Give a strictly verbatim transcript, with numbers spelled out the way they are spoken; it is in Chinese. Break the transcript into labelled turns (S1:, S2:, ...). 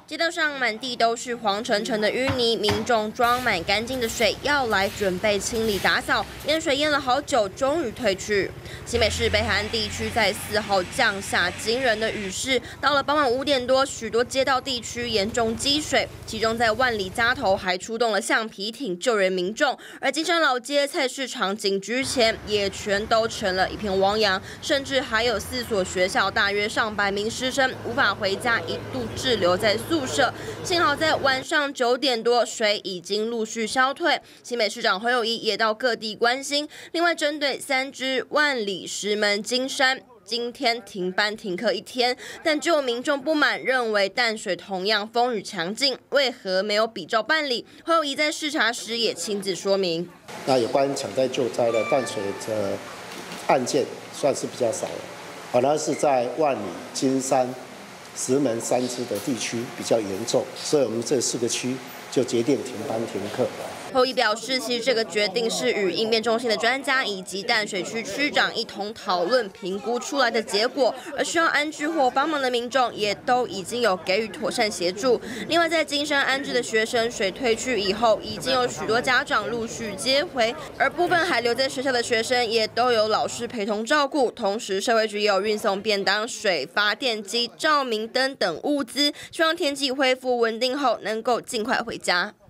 S1: 街道上满地都是黄澄澄的淤泥，民众装满干净的水要来准备清理打扫，淹水淹了好久，终于退去。新北市北海岸地区在四号降下惊人的雨势，到了傍晚五点多，许多街道地区严重积水，其中在万里匝头还出动了橡皮艇救援民众，而金山老街、菜市场、警局前也全都成了一片汪洋，甚至还有四所学校大约上百名师生无法回家，一度滞留在宿舍。幸好在晚上九点多，水已经陆续消退。新北市长侯友宜也到各地关心。另外，针对三支万里、石门、金山今天停班停课一天，但就有民众不满，认为淡水同样风雨强劲，为何没有比照办理？侯友宜在视察时也亲自说明。
S2: 那有关抢灾救灾的淡水的案件算是比较少了，反而是在万里、金山、石门三支的地区比较严重，所以我们这四个区就决定停班停课。
S1: 侯友宜表示，其实这个决定是与应变中心的专家以及淡水区区长一同讨论评估出来的结果，而需要安置或帮忙的民众也都已经有给予妥善协助。另外，在金山安置的学生水退去以后，已经有许多家长陆续接回，而部分还留在学校的学生也都有老师陪同照顾。同时，社会局也有运送便当、水、发电机、照明灯等物资，希望天气恢复稳定后能够尽快回家。